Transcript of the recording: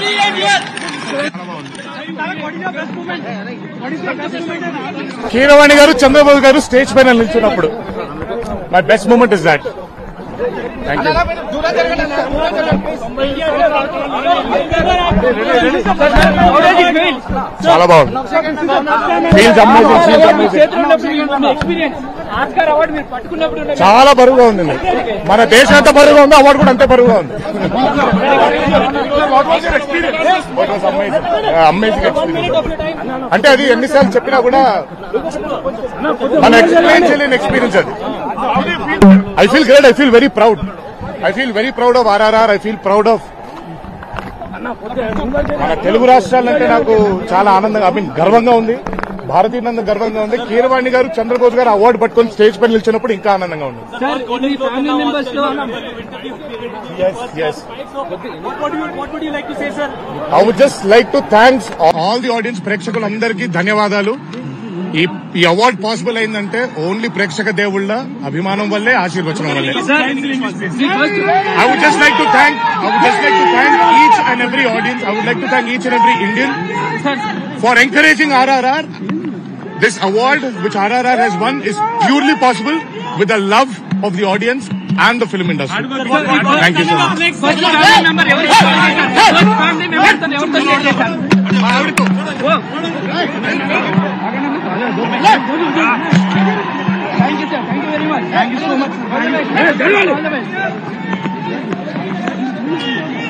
కీరవాణి గారు చంద్రబాబు గారు స్టేజ్ పైన నిల్చున్నప్పుడు my best moment is that. Thank you. చాలా బాగుంది. చాలా బరువుగా ఉంది. మన దేశం ఎంత బరువుగా ఉందో అవార్డు కూడా అంతే బరువుగా ఉంది. Amazing experience. అంటే అది ఎన్నిసార్లు చెప్పినా కూడా మన ఎక్స్ప్లెయిన్ చేయలేని ఎక్స్పీరియన్స్ అది. I feel great. I feel very proud. I feel very proud of RRR. I feel proud of మన తెలుగు రాష్ట్రాలంటే నాకు చాలా ఆనందంగా, గర్వంగా ఉంది. భారతీయులందరూ గర్వంగా ఉంది. కీరవాణి గారు చంద్రబాబు గారు అవార్డు పట్టుకొని స్టేజ్ పైన నిలిచినప్పుడు ఇంకా ఆనందంగా ఉంది. I would just like to thank all the audience, ప్రేక్షకులందరికీ ధన్యవాదాలు. ఈ అవార్డు పాసిబుల్ అయిందంటే ఓన్లీ ప్రేక్షక దేవుళ్ళ అభిమానం వల్లే, ఆశీర్వచనం వల్లే. I would just like to thank each and every audience. I would like to thank each and every Indian for encouraging RRR. This award which RRR has won is purely possible with the love of the audience and the film industry. Thank you so much. Thank you, sir. Thank you very much. Thank you so much.